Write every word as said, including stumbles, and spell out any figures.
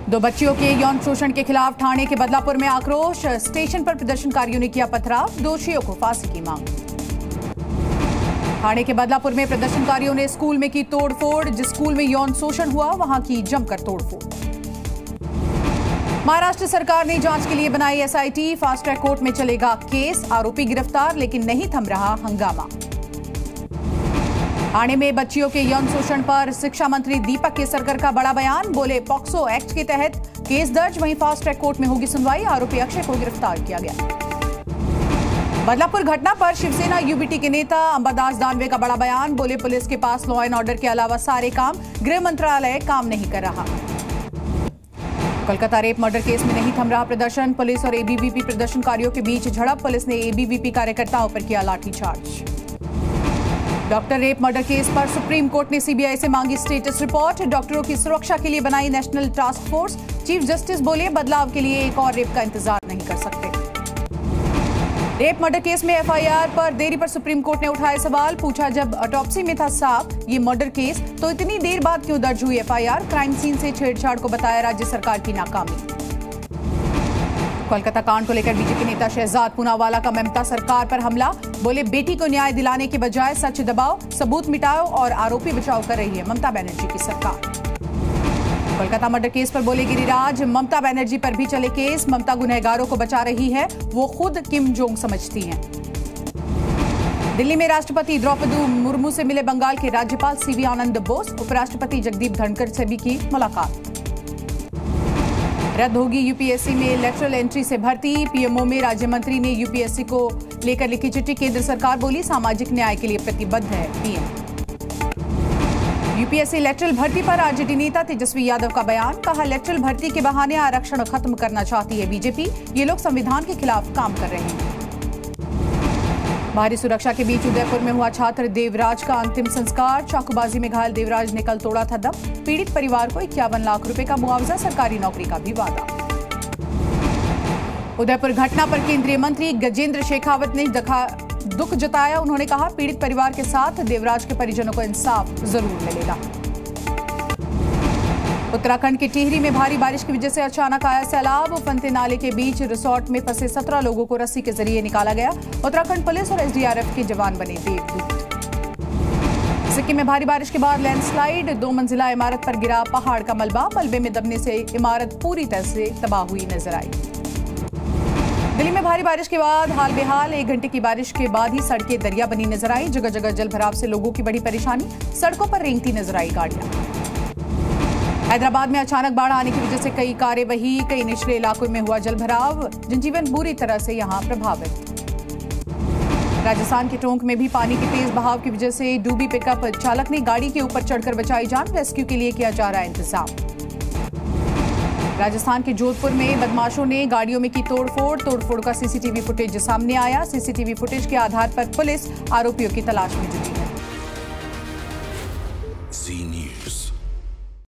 दो बच्चियों के यौन शोषण के खिलाफ ठाणे के बदलापुर में आक्रोश। स्टेशन पर प्रदर्शनकारियों ने किया पथराव। दोषियों को फांसी की मांग। ठाणे के बदलापुर में प्रदर्शनकारियों ने स्कूल में की तोड़फोड़। जिस स्कूल में यौन शोषण हुआ वहां की जमकर तोड़फोड़। महाराष्ट्र सरकार ने जांच के लिए बनाई एसआईटी। फास्ट ट्रैक कोर्ट में चलेगा केस। आरोपी गिरफ्तार, लेकिन नहीं थम रहा हंगामा। ठाणे में बच्चियों के यौन शोषण पर शिक्षा मंत्री दीपक केसरकर का बड़ा बयान। बोले, पॉक्सो एक्ट के तहत केस दर्ज, वहीं फास्ट ट्रैक कोर्ट में होगी सुनवाई। आरोपी अक्षय को गिरफ्तार किया गया। बदलापुर घटना पर शिवसेना यूबीटी के नेता अंबादास दानवे का बड़ा बयान। बोले, पुलिस के पास लॉ एंड ऑर्डर के अलावा सारे काम, गृह मंत्रालय काम नहीं कर रहा। कोलकाता रेप मर्डर केस में नहीं थम रहा प्रदर्शन। पुलिस और एबीवीपी प्रदर्शनकारियों के बीच झड़प। पुलिस ने एबीवीपी कार्यकर्ताओं पर किया लाठीचार्ज। डॉक्टर रेप मर्डर केस पर सुप्रीम कोर्ट ने सीबीआई से मांगी स्टेटस रिपोर्ट। डॉक्टरों की सुरक्षा के लिए बनाई national task force. Chief justice बोले, बदलाव के लिए एक और रेप का इंतजार नहीं कर सकते। रेप मर्डर केस में एफआईआर पर देरी पर सुप्रीम कोर्ट ने उठाए सवाल। पूछा, जब ऑटोप्सी में था साफ ये मर्डर केस, तो इतनी देर बाद क्यों दर्ज हुई एफआईआर? क्राइम सीन से छेड़छाड़ को बताया राज्य सरकार की नाकामी। कोलकाता कांड को लेकर बीजेपी नेता शहजाद पूनावाला का ममता सरकार पर हमला। बोले, बेटी को न्याय दिलाने के बजाय सच दबाओ, सबूत मिटाओ और आरोपी बचाओ कर रही है ममता बनर्जी की सरकार। कोलकाता मर्डर केस पर बोले गिरिराज, ममता बनर्जी पर भी चले केस। ममता गुनहगारों को बचा रही है, वो खुद किम जोंग समझती हैं। दिल्ली में राष्ट्रपति द्रौपदी मुर्मू से मिले बंगाल के राज्यपाल सीवी आनंद बोस। उपराष्ट्रपति जगदीप धनखड़ से भी की मुलाकात। रद्द होगी यूपीएससी में लेटरल एंट्री से भर्ती। पीएमओ में राज्य मंत्री ने यूपीएससी को लेकर लिखी चिट्ठी। केंद्र सरकार बोली, सामाजिक न्याय के लिए प्रतिबद्ध है पीएम। यूपीएससी लेटरल भर्ती पर आरजेडी नेता तेजस्वी यादव का बयान। कहा, लेटरल भर्ती के बहाने आरक्षण खत्म करना चाहती है बीजेपी। ये लोग संविधान के खिलाफ काम कर रहे हैं। भारी सुरक्षा के बीच उदयपुर में हुआ छात्र देवराज का अंतिम संस्कार। चाकूबाजी में घायल देवराज ने कल तोड़ा था दम। पीड़ित परिवार को इक्यावन लाख रुपए का मुआवजा, सरकारी नौकरी का भी वादा। उदयपुर घटना पर केंद्रीय मंत्री गजेंद्र शेखावत ने दुख जताया। उन्होंने कहा, पीड़ित परिवार के साथ देवराज के परिजनों को इंसाफ जरूर मिलेगा। उत्तराखंड के टिहरी में भारी बारिश की वजह से अचानक आया सैलाब। फंते नाले के बीच रिसोर्ट में फंसे सत्रह लोगों को रस्सी के जरिए निकाला गया। उत्तराखंड पुलिस और एसडीआरएफ के जवान बने देवदूत। सिक्किम में भारी बारिश के बाद लैंडस्लाइड। दो मंजिला इमारत पर गिरा पहाड़ का मलबा। मलबे में दबने से इमारत पूरी तरह से तबाह हुई नजर आई। दिल्ली में भारी बारिश के बाद हाल बेहाल। एक घंटे की बारिश के बाद ही सड़कें दरिया बनी नजर आई। जगह जगह जल भराव से लोगों की बड़ी परेशानी। सड़कों पर रेंगती नजर आई गाड़ियां। हैदराबाद में अचानक बाढ़ आने की वजह से कई कारें बही। कई निचले इलाकों में हुआ जलभराव। जनजीवन बुरी तरह से यहां प्रभावित। राजस्थान के टोंक में भी पानी के तेज बहाव की वजह से डूबी पिकअप चालक ने गाड़ी के ऊपर चढ़कर बचाई जान। रेस्क्यू के लिए किया जा रहा है इंतजाम। राजस्थान के जोधपुर में बदमाशों ने गाड़ियों में की तोड़फोड़। तोड़फोड़ का सीसीटीवी फुटेज सामने आया। सीसीटीवी फुटेज के आधार पर पुलिस आरोपियों की तलाश में जुटी है।